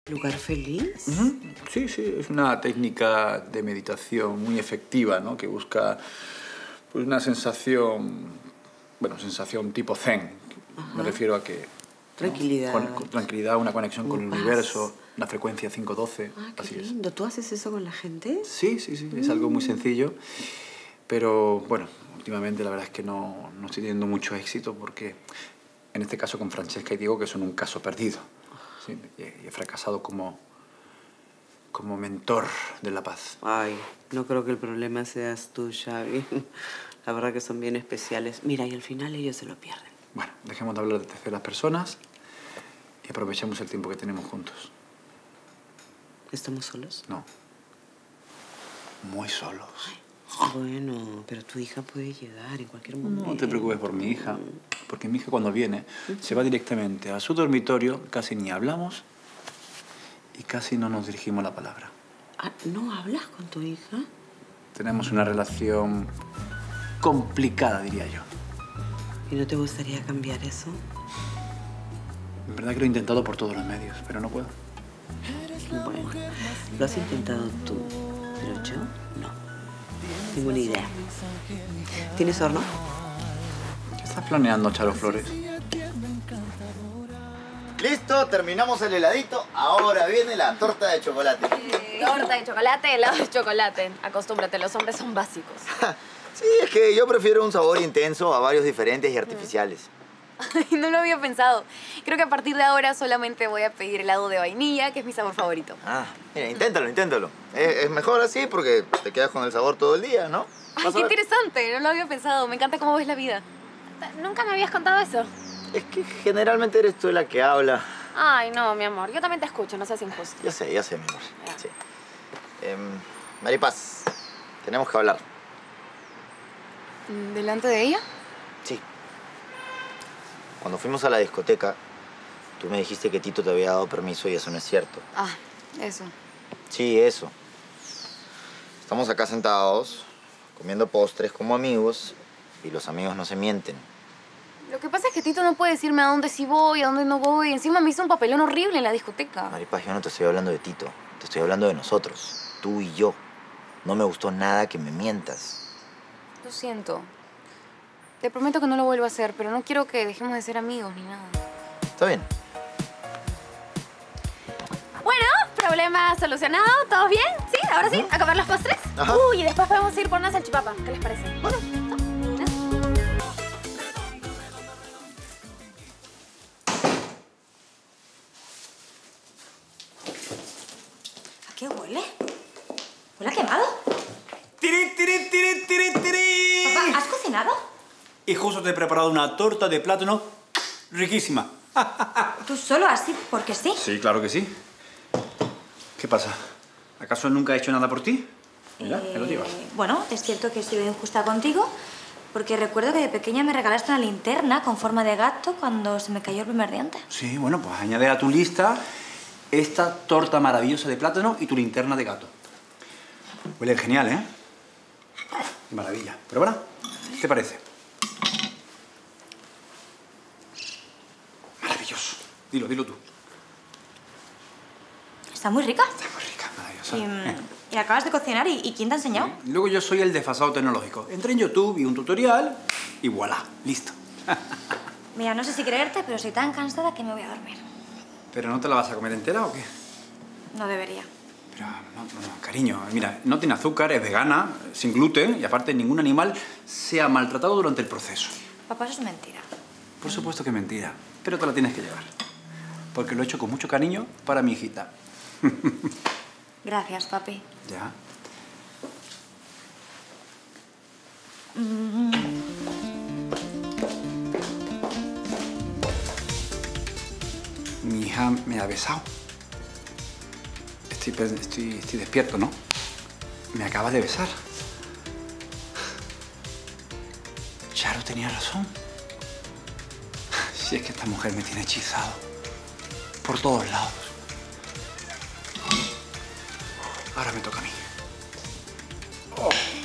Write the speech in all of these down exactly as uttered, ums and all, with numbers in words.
¿Lugar feliz? Uh-huh. Sí, sí, es una técnica de meditación muy efectiva, ¿no? Que busca pues, una sensación, bueno, sensación tipo zen. Ajá. Me refiero a que... Tranquilidad. ¿no? Con, con tranquilidad, una conexión con el paz. universo, una frecuencia cinco doce. Ah, qué así lindo. es. ¿Tú haces eso con la gente? Sí, sí, sí, es mm. algo muy sencillo. Pero, bueno, últimamente la verdad es que no, no estoy teniendo mucho éxito porque, en este caso con Francesca y Diego, que son un caso perdido. Sí, y he fracasado como, como mentor de la paz. Ay, no creo que el problema seas tú, Xavi. La verdad que son bien especiales. Mira, y al final ellos se lo pierden. Bueno, dejemos de hablar de terceras personas y aprovechemos el tiempo que tenemos juntos. ¿Estamos solos? No. Muy solos. Ay, bueno, pero tu hija puede llegar en cualquier momento. No te preocupes por mi hija, porque mi hija cuando viene se va directamente a su dormitorio, casi ni hablamos y casi no nos dirigimos la palabra. Ah, ¿no hablas con tu hija? Tenemos una relación complicada, diría yo. ¿Y no te gustaría cambiar eso? En verdad que lo he intentado por todos los medios, pero no puedo. Bueno, lo has intentado tú, pero yo no. Ninguna idea. ¿Tienes horno? ¿Qué estás planeando, Charo Flores? Listo, terminamos el heladito. Ahora viene la torta de chocolate. Eh, torta de chocolate, helado de chocolate. Acostúmbrate, los hombres son básicos. Sí, es que yo prefiero un sabor intenso a varios diferentes y artificiales. Ay, no lo había pensado. Creo que a partir de ahora solamente voy a pedir helado de vainilla, que es mi sabor favorito. Ah, mira, inténtalo, inténtalo. Es, es mejor así porque te quedas con el sabor todo el día, ¿no? Ay, qué interesante. No lo había pensado. Me encanta cómo ves la vida. Nunca me habías contado eso. Es que generalmente eres tú la que habla. Ay, no, mi amor. Yo también te escucho. No seas injusto. Yo sé, yo sé, mi amor. Sí. Eh, Maripaz, tenemos que hablar. ¿Delante de ella? Sí. Cuando fuimos a la discoteca, tú me dijiste que Tito te había dado permiso y eso no es cierto. Ah, eso. Sí, eso. Estamos acá sentados, comiendo postres como amigos, y los amigos no se mienten. Lo que pasa es que Tito no puede decirme a dónde sí voy, a dónde no voy. Encima me hizo un papelón horrible en la discoteca. Maripaz, yo no te estoy hablando de Tito. Te estoy hablando de nosotros, tú y yo. No me gustó nada que me mientas. Lo siento. Te prometo que no lo vuelvo a hacer, pero no quiero que dejemos de ser amigos ni nada. Está bien. Bueno, problema solucionado. ¿Todos bien? ¿Sí? ¿Ahora sí? ¿A comer los postres? Ajá. Uy, y después podemos ir por una salchipapa. ¿Qué les parece? Bueno. ¿A qué huele? ¿Huele a quemado? ¡Tiri, tiri, tiri, tiri, tiri! Papá, ¿has cocinado? Y justo te he preparado una torta de plátano riquísima. ¿Tú solo así porque sí? Sí, claro que sí. ¿Qué pasa? ¿Acaso nunca he hecho nada por ti? Mira, eh, me lo llevas. Bueno, es cierto que he sido injusta contigo, porque recuerdo que de pequeña me regalaste una linterna con forma de gato cuando se me cayó el primer diente. Sí, bueno, pues añade a tu lista esta torta maravillosa de plátano y tu linterna de gato. Huele genial, ¿eh? Qué maravilla. ¿Pruébala? ¿Qué te parece? Maravilloso. Dilo, dilo tú. Está muy rica. Está muy rica, maravillosa. Y, Eh. y acabas de cocinar, ¿y, y quién te ha enseñado? Sí. Luego yo soy el desfasado tecnológico. Entré en YouTube, vi un tutorial y voilà, listo. Mira, no sé si creerte, pero estoy tan cansada que me voy a dormir. ¿Pero no te la vas a comer entera o qué? No debería. Pero, no, no, no, cariño, mira, no tiene azúcar, es vegana, sin gluten y aparte ningún animal se ha maltratado durante el proceso. Papá, eso es mentira. Por supuesto que es mentira, pero te la tienes que llevar. Porque lo he hecho con mucho cariño para mi hijita. Gracias, papi. Ya. Mi hija me ha besado. Estoy, estoy, estoy despierto, ¿no? Me acaba de besar. Charo tenía razón. Si es que esta mujer me tiene hechizado. Por todos lados. Ahora me toca a mí. Oh.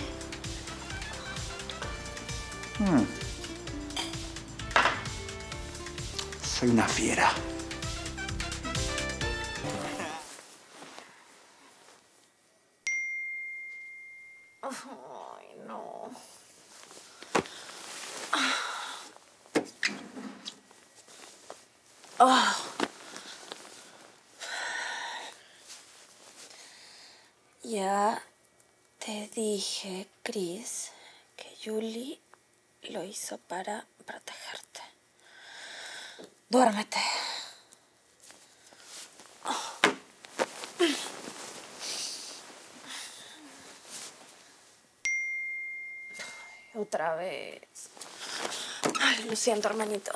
Mm. Soy una fiera. Ay, no. Oh. Ya te dije, Chris, que Julie lo hizo para protegerte. Duérmete. Otra vez. Ay, lo siento, hermanito.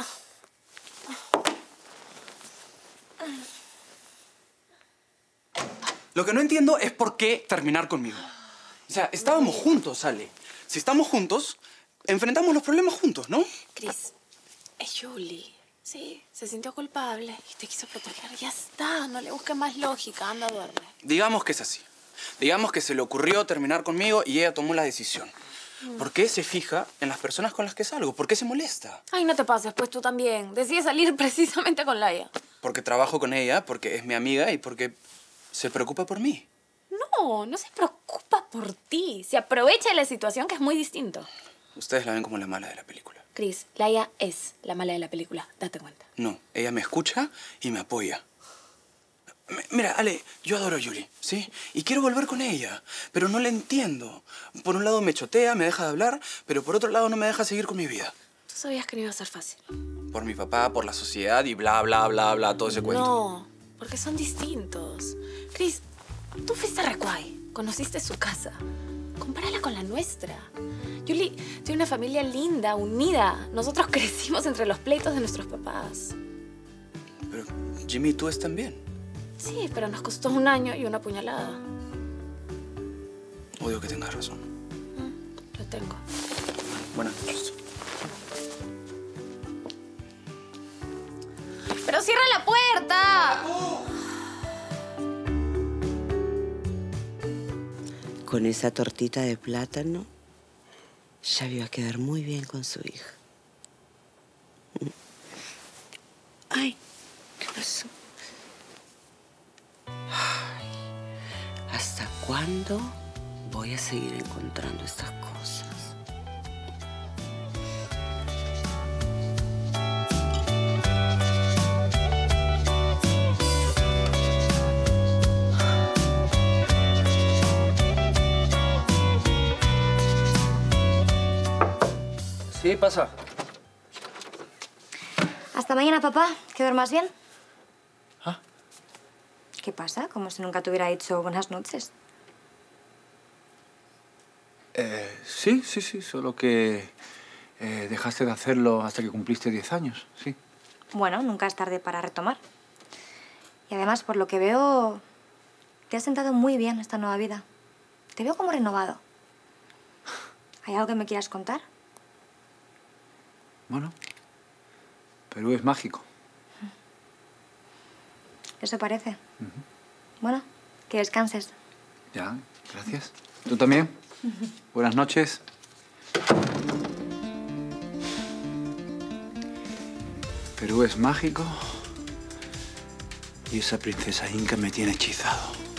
Lo que no entiendo es por qué terminar conmigo. O sea, estábamos juntos, Ale. Si estamos juntos, enfrentamos los problemas juntos, ¿no? Chris, es Julie. Sí, se sintió culpable y te quiso proteger. Ya está, no le busques más lógica. Anda, duerme. Digamos que es así. Digamos que se le ocurrió terminar conmigo y ella tomó la decisión. ¿Por qué se fija en las personas con las que salgo? ¿Por qué se molesta? Ay, no te pases, pues tú también. Decides salir precisamente con Laia. Porque trabajo con ella, porque es mi amiga y porque se preocupa por mí. No, no se preocupa por ti. Se aprovecha de la situación, que es muy distinto. Ustedes la ven como la mala de la película. Chris, Laia es la mala de la película. Date cuenta. No, ella me escucha y me apoya. M- Mira, Ale, yo adoro a Julie, ¿sí? Y quiero volver con ella, pero no la entiendo. Por un lado me chotea, me deja de hablar, pero por otro lado no me deja seguir con mi vida. Tú sabías que no iba a ser fácil. Por mi papá, por la sociedad y bla, bla, bla, bla, todo ese cuento. No, porque son distintos. Chris, tú fuiste a Recuay, conociste su casa. Compárala con la nuestra. Julie tiene una familia linda, unida. Nosotros crecimos entre los pleitos de nuestros papás. Pero Jimmy y tú están bien. Sí, pero nos costó un año y una puñalada. Odio que tengas razón. Mm, lo tengo. Buenas noches. ¡Pero cierra la puerta! Con esa tortita de plátano, Xavi va a quedar muy bien con su hija. Ay, ¿qué pasó? Ay, ¿hasta cuándo voy a seguir encontrando estas cosas? Sí, pasa. Hasta mañana, papá. Que duermas bien. ¿Ah? ¿Qué pasa? Como si nunca te hubiera dicho buenas noches. Eh, sí, sí, sí, solo que eh, dejaste de hacerlo hasta que cumpliste diez años, sí. Bueno, nunca es tarde para retomar. Y además, por lo que veo, te has sentado muy bien esta nueva vida. Te veo como renovado. ¿Hay algo que me quieras contar? Bueno, Perú es mágico. Eso parece. Uh-huh. Bueno, que descanses. Ya, gracias. ¿Tú también? Uh-huh. Buenas noches. Perú es mágico y esa princesa inca me tiene hechizado.